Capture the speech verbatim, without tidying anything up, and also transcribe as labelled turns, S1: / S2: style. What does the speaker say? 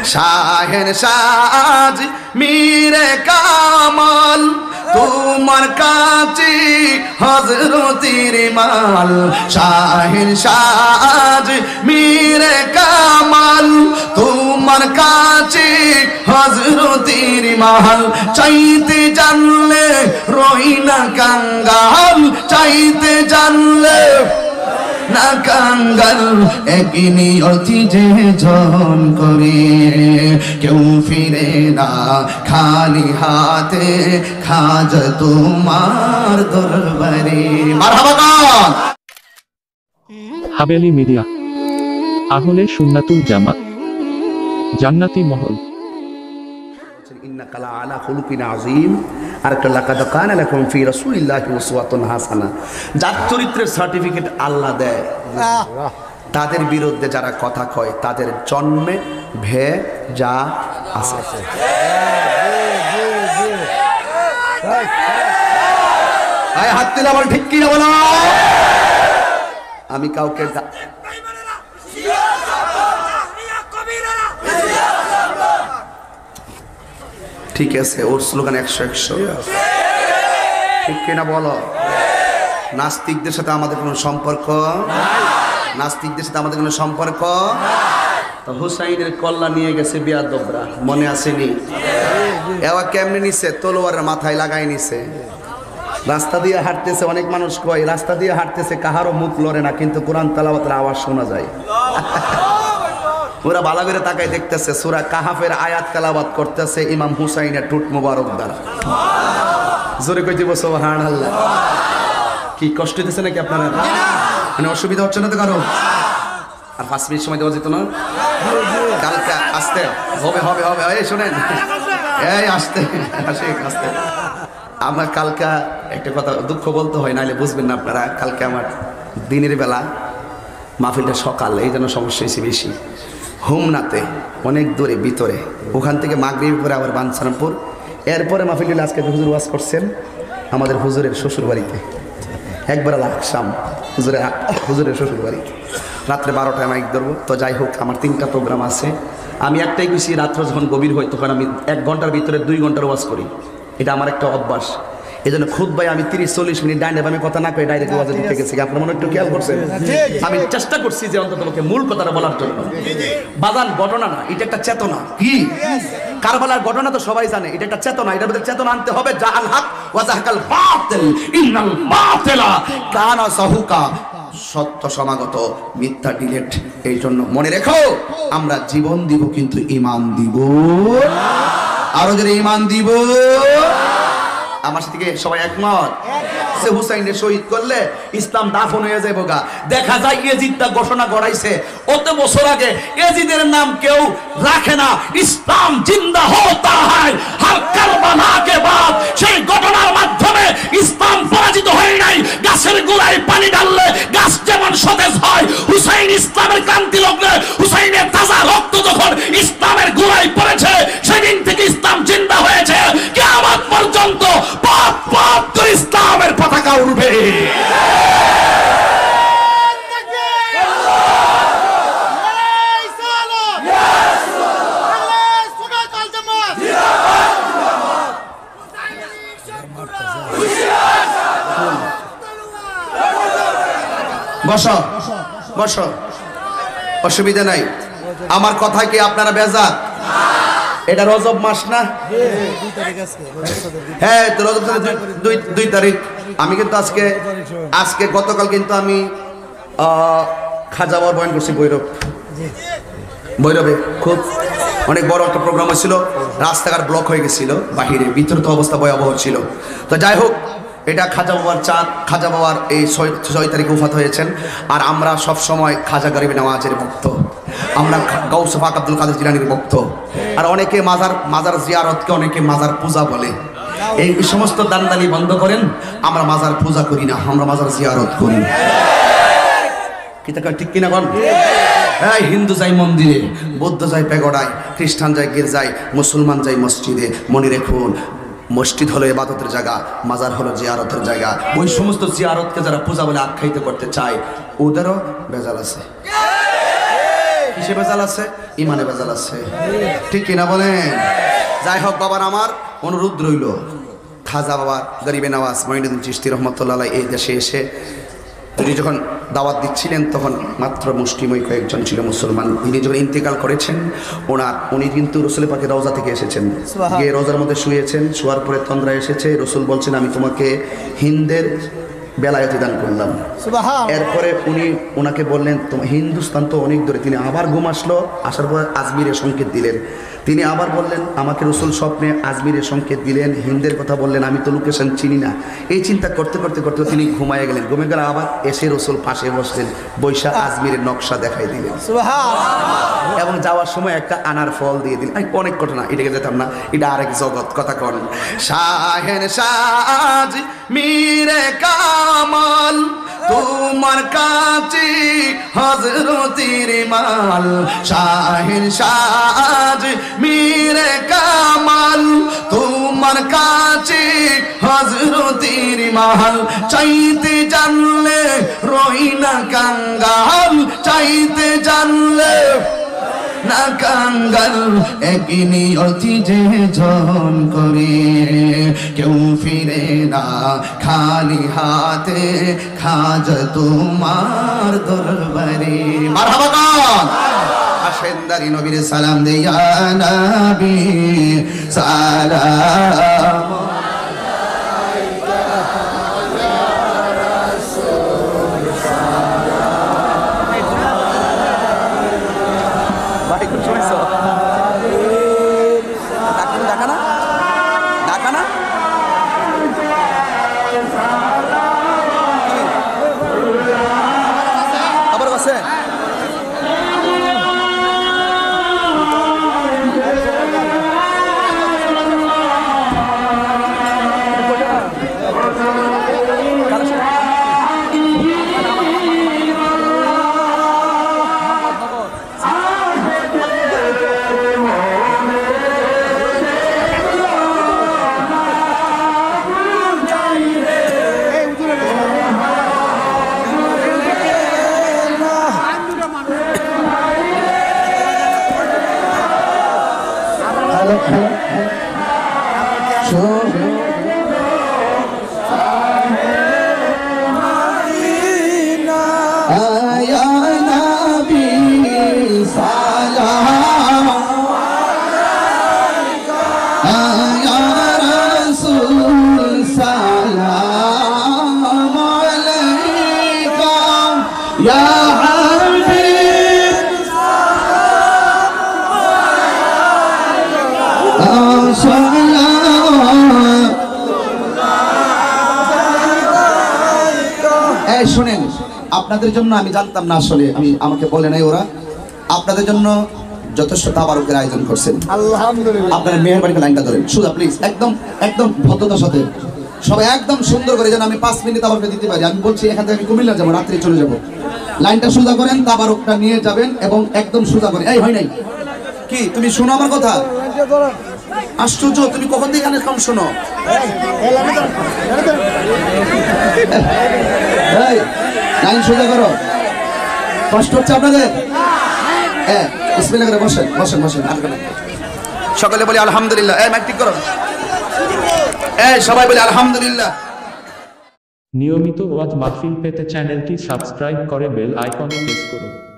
S1: শাহের সাজ মীরে কামাল তোমার কাছে হযরতের মাল শাহের সাজ মীরে কামাল তোমার কাছে হযরতের মাল চাইতে জানলে রই না কাঙ্গাল চাইতে জানলে না কাঙ্গাল একনি অতি যে জন করে কেউ ফিরে না খালি হাতে খাজা তোমার দরবারে মারহাবা
S2: হাবেলি মিডিয়া আহলে সুন্নাতুল জামাত জান্নাতি মহল
S1: ইন্নাকা লাআলা খুলুকিন আযীম আর লাকাদ কানা লাকুম ফি রাসূলিল্লাহি উসওয়াতুন হাসানাহ যার চরিত্রের সার্টিফিকেট আল্লাহ দেয় তাদের বিরুদ্ধে যারা কথা কয় তাদের জন্মে ভে যা আছে আয় হাত দিলা বল ঠিক কি না বলো আমি কাউকে ঠিক আছে ওর স্লোগান একশো একশো ঠিক কিনা বলো নাস্তিকদের সাথে আমাদের কোনো সম্পর্ক নাস্তিকদের সাথে আমাদের কোনো সম্পর্ক তো হুসাইনের কল্লা নিয়ে গেছে বিয়াদবরা মনে আসেনি এরা কেমনে নিছে তলোয়ারের মাথায় লাগাই নিছে রাস্তা দিয়ে হাঁটতেছে অনেক মানুষ কয় রাস্তা দিয়ে হাঁটতেছে কাহারও মুখ লড়ে না কিন্তু কোরআন তেলাওয়াতের আওয়াজ শোনা যায় ওরা ভালো করে তাকায় দেখতেছে সূরা কাহাফের আয়াত তেলাওয়াত করতেছে ইমাম হুসাইনের টুট মোবারক দ্বারা জোরে কই দিব সুবহানাল্লাহ কি কষ্ট দিতেছে নাকি আপনারা মানে অসুবিধা হচ্ছে না তো কারো আর পাঁচ মিনিট সময় দেওয়া যেত না কালকে আসতে হবে হবে হবে এই শুনেন এই আসতে আসে আসতে আমার কালকে একটা কথা দুঃখ বলতে হয় নাহলে বুঝবেন না আপনারা কালকে আমার দিনের বেলা মাহফিলটা সকাল এই জন্য সমস্যা হয়েছে বেশি হোমনাতে অনেক দূরে ভিতরে ওখান থেকে মাগরিব করে আবার বাঞ্ছারামপুর এরপরে মাহফিল আজকে হুজুর ওয়াজ করছেন আমাদের হুজুরের শ্বশুর বাড়িতে একবার লাকসাম হুজুরের হুজুরের শ্বশুর বাড়ি রাত্রে বারোটায় মাইক ধরবো তো যাই হোক আমার তিনটা প্রোগ্রাম আছে আমি একটাই খুশি রাত্র যখন গভীর হয় তখন আমি এক ঘন্টার ভিতরে দুই ঘন্টার ওয়াজ করি এটা আমার একটা অভ্যাস এই জন্য খুদ ভাই আমি তিরিশ চল্লিশ মিনিট ডাইনে আমি কথা না করে ডাইরেক্ট ওয়াজে ঢুকে গেছি আপনার মনে একটু খেয়াল করছেন আমি চেষ্টা করছি যে অন্তত লোকে মূল কথাটা বলার জন্য বাজান ঘটনা না এটা একটা চেতনা কি কারবালার ঘটনা তো সবাই জানে এটা একটা চেতনা এটার মধ্যে চেতনা আনতে হবে জাহাল হক ওয়া জাহাকাল বাতিল ইন্নাল বাতিলা কানা সাহুকা সত্য সমাগত মিথ্যা ডিলেট এই জন্য মনে রেখো আমরা জীবন দিব কিন্তু ঈমান দিব আরো যদি ঈমান দিব আমার সাথে সবাই একমত সে হুসাইনের শহীদ করলে ইসলাম দাফন হয়ে যাবে গা দেখা যায় ইয়াজিদটা ঘোষণা করাইছে অত বছর আগে ইয়াজিদের নাম কেউ রাখে না ইসলাম জিন্দা হতা হয় হর কারবালা কে বাদ সেই ঘটনার মাধ্যমে ইসলাম পরাজিত হয় নাই গাছের গোড়ায় পানি ঢাললে গাছ যেমন সতেজ হয় হুসাইন ইসলামের ক্রান্তি লগ্নে হুসাইনের তাজা রক্ত যখন ইসলামের গোড়ায় পড়েছে সেদিন থেকে ইসলাম জিন্দা হয়েছে কিয়ামত পর্যন্ত পাপ পাপ তো ইসলামের পতাকা উড়বে বসো বসো অসুবিধা নাই আমার কথা কি আপনারা বেজার এটা রজব মাস না হ্যাঁ তো রজব দুই দুই তারিখ আমি কিন্তু আজকে আজকে গতকাল কিন্তু আমি খাজা বাবার বয়ান করছি ভৈরব ভৈরবে খুব অনেক বড় একটা প্রোগ্রাম হয়েছিল রাস্তাঘাট ব্লক হয়ে গেছিল বাহিরে ভিতরে তো অবস্থা ভয়াবহ ছিল তো যাই হোক এটা খাজা বাবার চাঁদ খাজা বাবার এই ছয় তারিখে উফাত হয়েছেন আর আমরা সব সময় খাজা গরিব নওয়াজের ভক্ত আমরা গাউসে পাক আব্দুল কাদের জিলানীর ভক্ত আর অনেকে মাজার মাজার জিয়ারতকে অনেকে মাজার পূজা বলে এই সমস্ত দানদানি বন্ধ করেন আমরা মাজার পূজা করি না আমরা মাজার জিয়ারত করি কি তা ঠিক কিনা বল এই হিন্দু যায় মন্দিরে বৌদ্ধ যায় পেগোডায় খ্রিস্টান যায় গির্জায় মুসলমান যায় মসজিদে মনে রাখুন মসজিদ হলো ইবাদতের জায়গা মাজার হলো জিয়ারতের জায়গা ওই সমস্ত জিয়ারতকে যারা পূজা বলে আখ্যায়িত করতে চায় ওদেরও ভেজাল আছে কিসে ভেজাল আছে ইমানে ভেজাল আছে, ঠিক কিনা বলেন? যাই হোক বাবার, আমার অনুরোধ রইল, খাজা বাবা গরিবে নওয়াজ মঈনুদ্দিন চিশতি রহমতুল্লাহ আলাইহি এই দেশে এসে তিনি যখন দাওয়াত দিচ্ছিলেন তখন মাত্র মুষ্টিময় কয়েকজন ছিল মুসলমান। তিনি যখন ইন্তেকাল করেছেন, ওনার উনি কিন্তু রসুল পাকের রওজা থেকে এসেছেন, গিয়ে রওজার মধ্যে শুয়েছেন। শোয়ার পরে তন্দ্রা এসেছে, রসুল বলছেন আমি তোমাকে হিন্দের বেলায়েতি দান করলাম। এরপরে উনি ওনাকে বললেন তোমার হিন্দুস্তান তো অনেক দূরে। তিনি আবার ঘুম আসলো, আসার পর আজমিরের সংকেত দিলেন। তিনি আবার বললেন আমাকে রসুল স্বপ্নে আজমিরের সংকেত দিলেন, হিন্দের কথা বললেন, আমি তো লোকেশন চিনি না। এই চিন্তা করতে করতে করতে তিনি ঘুমায় গেলেন। ঘুমে গেলে আবার এসে রসুল পাশে বসলেন, বৈশা আজমিরের নকশা দেখাই দিলেন এবং যাওয়ার সময় একটা আনার ফল দিয়ে দিলেন। আমি অনেক ঘটনা, এটাকে যেতাম না, এটা আরেক জগৎ। কথা কন শাহেন সাজ মিরে কামাল তোমার কাছে হযরতের মাল, শাহেন সাজ মিরে কামাল তোমার কাছে হযরতের মাল। চাইতে জানলে রই না কাঙ্গাল, চাইতে জানলে না কাঙ্গাল, একনি অতি যে জন করে কেউ ফিরে না খালি হাতে, খাজা তোমার দরবারে। মারহাবা গান আসেন দারি নবীর সালাম দে ইয়া নবী সালাম শুনেন, আপনাদের জন্য আমি জানতাম না, আসলে আমি আমাকে বলে নাই ওরা, আপনাদের জন্য যথেষ্ট তাবারুকের আয়োজন করছেন। আলহামদুলিল্লাহ। আপনারা মেহেরবানি করে লাইনটা ধরেন সুজা প্লিজ, একদম একদম ভদ্রতার সাথে সবাই একদম সুন্দর করে, যেন আমি পাঁচ মিনিট তাবারুক দিতে পারি। আমি বলছি এখান থেকে আমি কুমিল্লা যাবো, রাত্রে চলে যাবো। লাইনটা সোজা করেন, তাবারুকটা নিয়ে যাবেন এবং একদম সোজা করেন। এই হয় নাই কি, তুমি শোনো আমার কথা? আশ্চর্য, তুমি কখন থেকে এখানে কম শোনো? লাইন সোজা করো, কষ্ট হচ্ছে আপনাদের? হ্যাঁ, বিসমিল্লাহ করে বসেন বসেন বসেন। সকলে বলি আলহামদুলিল্লাহ। এই মাইক ঠিক করো, এই সবাই বলি আলহামদুলিল্লাহ।
S2: নিয়মিত ওয়াজ মাহফিল পেতে চ্যানেলটি সাবস্ক্রাইব করে বেল আইকনে প্রেস করুন।